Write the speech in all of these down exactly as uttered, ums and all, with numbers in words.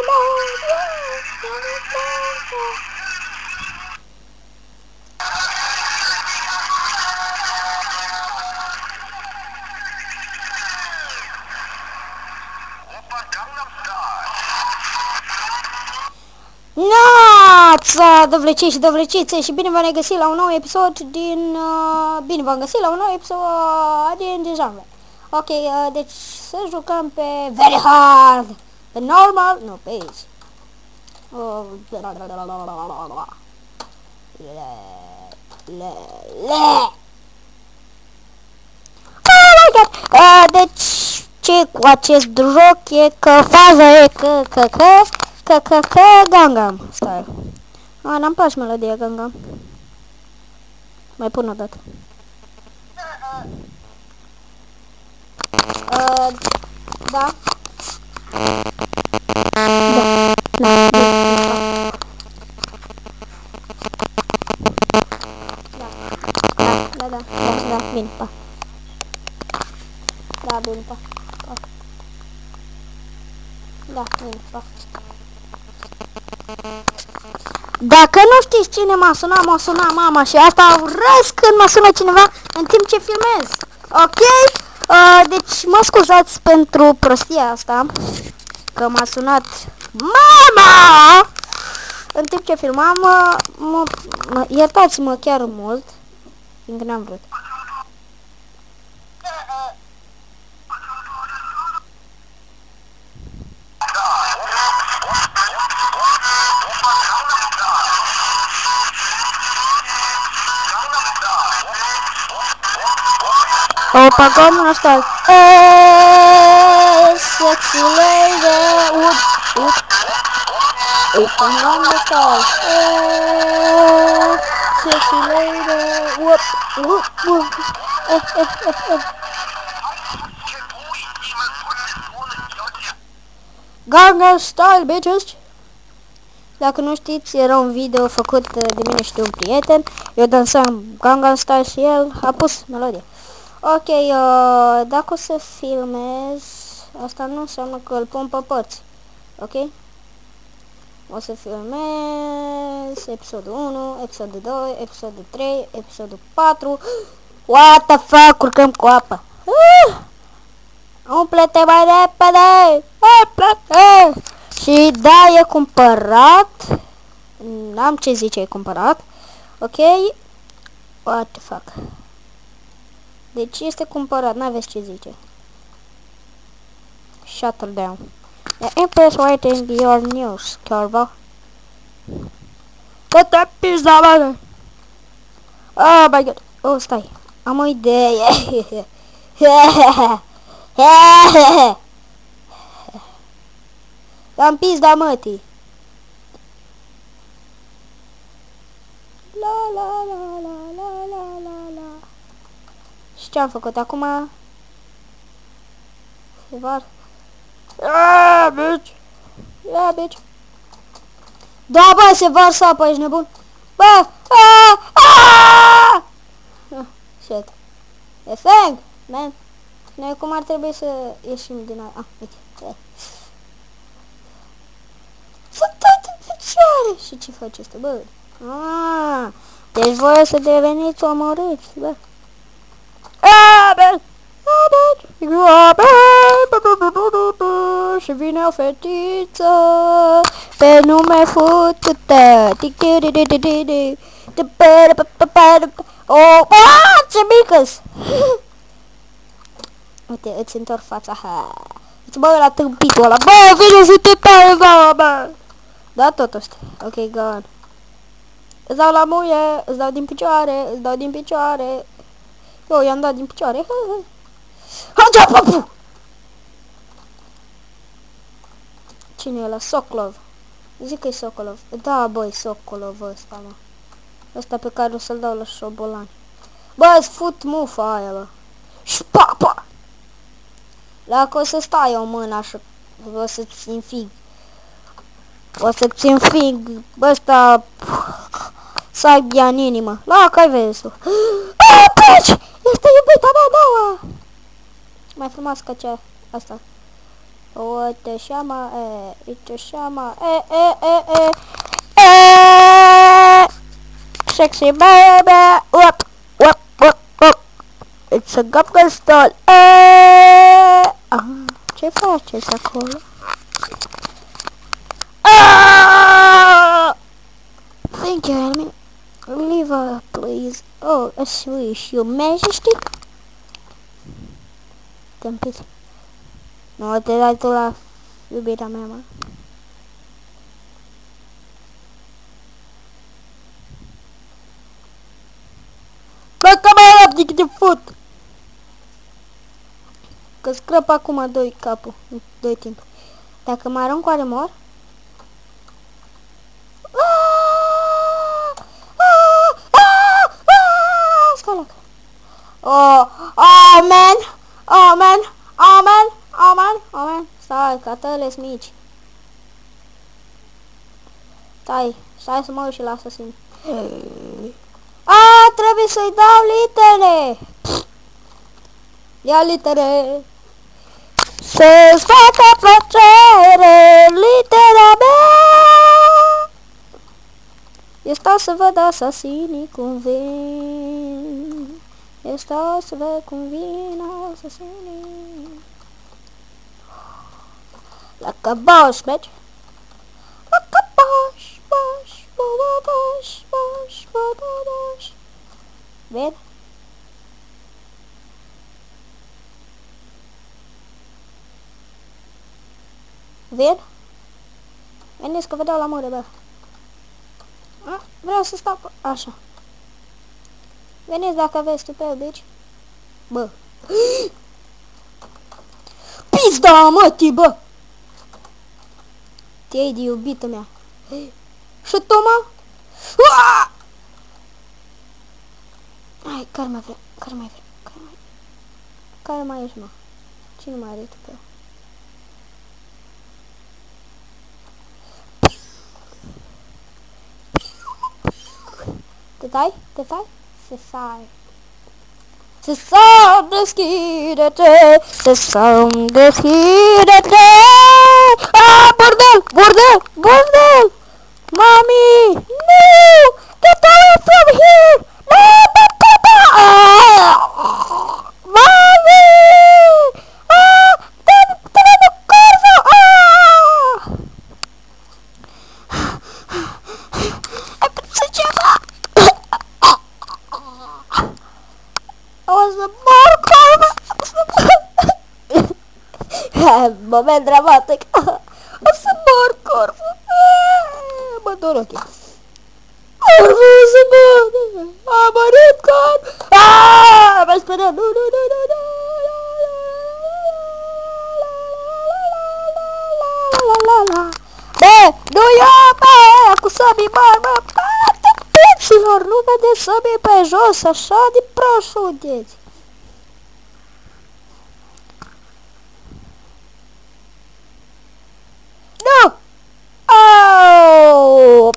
Neața, dovlecei și dovlecițe, și bine v-am găsit la un nou episod din... Uh, bine v-am găsit la un nou episod din Django. Ok, uh, deci să jucăm pe Very Hard, pe Normal, nu, pe Easy. Uh, le, le, le. Oh my God! Uh, deci, ce cu acest joc e că faza e că, că, că, că, că, că, Gangnam Style. Ah, n-am place melodia Gangnam. Mai pun o dată. Uh, da. Da. Da. Da, da, da, da, da, bine, pa. Da, bine, pa. Pa. Da, bine, pa. Dacă nu știți cine m-a sunat, m-a sunat mama și asta urăsc când mă sună cineva în timp ce filmez. Ok? Uh, deci mă scuzați pentru prostia asta, că m-a sunat mama în timp ce filmam. Mă, mă, iertați-mă chiar mult, fiindcă n-am vrut. Opa, Gangnam Style. Hey, sexy lady, whoop, whoop. Opa, Gangnam Style. Hey, sexy lady, whoop, whoop, whoop. Eh, eh, eh, eh. Gangnam Style, bitches. Dacă nu știți, era un video făcut de mine și de un prieten. Eu dansam Gangnam Style și el a pus melodie. Ok, uh, dacă o să filmez, asta nu înseamnă că îl pun pe părți, ok? O să filmez episodul unu, episodul doi, episodul trei, episodul patru. What the fuck, urcăm cu apă. Uh! Umple-te mai repede! Umple-te! Și da, e cumpărat. N-am ce zice, e cumpărat. Ok? What the fuck? Deci este cumpărat, n-aveți ce zice. Shut down. The Empress writing your news, Corvo. Dă-te pizda, bă! Oh my God. Oh, stai. Am o idee. Am pizda, mătii. La la la la la la la la. Și ce am făcut acum? Se var. Aaaa, bitch! Ia, bitch! Da, bă, se varsă apă, ești nebun? Bă! Aaaa! Aaaa! Ah, shit. E fang, man. Noi cum ar trebui să ieșim din aia? Ah, uite. Sunt toate în picioare! Și ce face asta, bă? Aaaa! Deci voi o să deveniți omorâți, bă. Și vine o fetiță pe nume Futută. Oh, ce mică-s! Uite, îți întorc fața. Îți bă la tâmpitul ăla. Bă, vine să te tare, bă! Da, tot ăsta. Ok, go on. Îți dau la muie, îți dau din picioare, îți dau din picioare. Eu i-am dat din picioare. Hagea, papu! Cine e ăla? Sokolov. Zic că e Sokolov. Da, băi, Sokolov ăsta, mă. Ăsta pe care o să-l dau la șobolani. Bă, îți fut mufa aia, bă. Și papa! Dacă o să stai o mână așa, o să-ți înfig. O să-ți înfig ăsta... Să ai bia în inimă. La, că-ai vezi tu. Aaa, pici! Este iubita mea nouă! Mai frumos ca cea asta. Uite așa, mă, e, uite așa, mă, e, e, e, e, e, sexy baby, up, up, up, up, it's a Gangnam Style, e, ah, ce faceți acolo? Ah! Thank you, enemy. Leave her, please. Oh, a swish, your majesty. Tâmpit. Nu te dai tu la iubirea mea, mă. Bă, că mai rapid de fut! Că scrăp acum doi capul, doi timp. Dacă mă arunc, oare mor? Oh, oh man, oh man, oh man, oh man, oh man. Stai, că tăle-s mici. Stai, stai să mă uit și la asasin. A, trebuie să-i dau litere. Ia litere. Să-ți facă plăcere litera mea. Eu stau să văd asasinii cum vin. Eu stau să văd cum vin asasinii. Like a boss, bitch. Like a boss, boss, boss, boss, boss, boss. Vede? Vede? Veniți că vă dau la mure, bă. A, vreau să stau pe... Așa. Veniți dacă aveți tupeu, bitch. Bă. Pizda, mătii, bă! Te-ai de iubită mea. Și tu, mă? Uaa! Hai, care mai vrea? Care mai vrea? Care mai... Care mai ești, mă? Cine mai are tupeu? Te tai? Te tai? Se sai. Se sai, deschide-te! Se sai, deschide-te! Ah, bordel! Bordel! Bordel! Mommy! No! Get away from here! No! No! No! Ah! Mommy! Ah! Dă-mi dă-mi corvo! Ah! Ai pățit ceva? O să mor, corvo! O să mor! Moment dramatic! O să mor, corvo! Mă dor ochii! Corvo, o să mor! A mărit, corvo! Aaaa! M-ai speriat! Nu, nu, nu, nu, nu! Bă, nu eu, bă! Cu săbii mari, mă! Bate, pixilor! Nu vedeți săbii pe jos, așa de proști sunteți! Nu! Oh!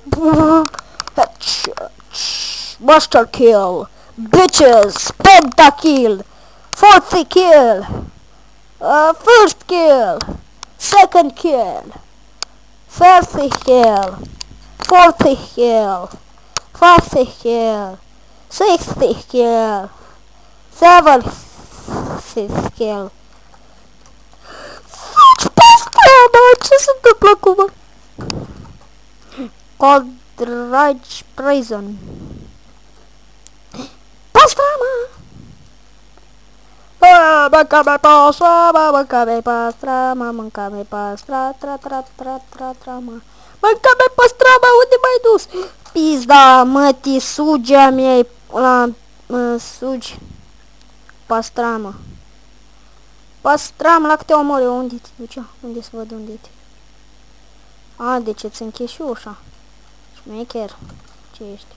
Master kill! Bitches! Pentakill! Fourth kill! Uh, first kill! Second kill! Fourth kill! Fourth kill! Fifth kill! Sixth kill! Seventh kill! Ce se întâmplă acum? Cold Rage Prison. Pastrama! Mâncame pastrama, mâncame pastrama, mâncame pastra, tra tra tra tra trama. Mâncame pastrama, unde m-ai dus? Pizda, mătii, sugea mea, la, mă, sugi. Pastrama. Pastram, la câte omori, unde te ducea? Unde să văd unde te? A, deci îți încheși și ușa. Șmecher. Ce ești?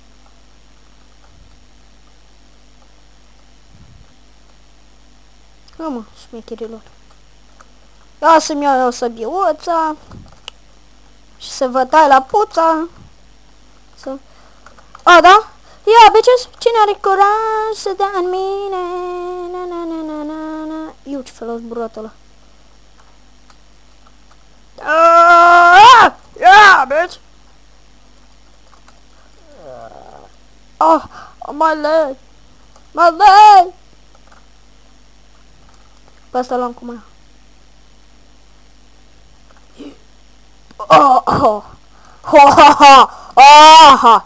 Ha, mă, șmecherilor. Ia să-mi iau eu săbiuța. Și să vă tai la puța. Să... A, da? Ia, bitches, cine are curaj să dea în mine? Na, na, na, na, na, na. Iu, ce felos burat ăla. Ah! Yeah, bitch! Oh, oh, my leg! My leg! Pe asta l-am cu mâna. Oh, oh! Ha, ha, ha! Oh, ha!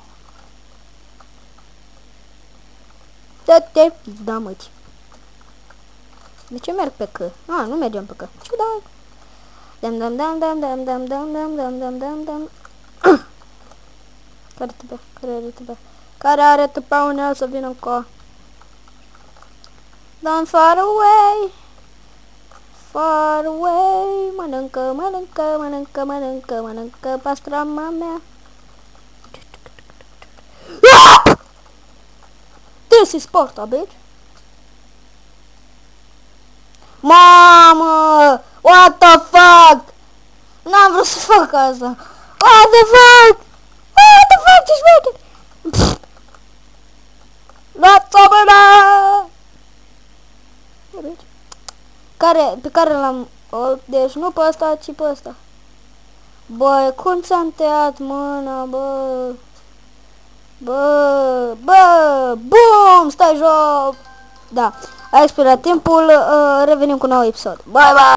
Dă-te, da, măi. De ce merg pe că? Ah, nu mergem pe că. Ciudat. Dam dam dam dam dam dam dam dam dam dam dam dam. Care tăpea? Care are tăpea? Care are tăpea un el să vină încă? Don't far away. Far away. Mănâncă, mănâncă, mănâncă, mănâncă, mănâncă pastrama mea. This is Sparta, bitch. Mamă! What the fuck? N-am vrut să fac asta. What the fuck? What the fuck? Ce șmecher? Luați-o mâna! Care, pe care l-am... Deci nu pe ăsta, ci pe ăsta. Băi, cum ți-am tăiat mâna, bă? Bă, bă, bum, stai joc! Da, a expirat timpul, uh, revenim cu un nou episod. Bye, bye!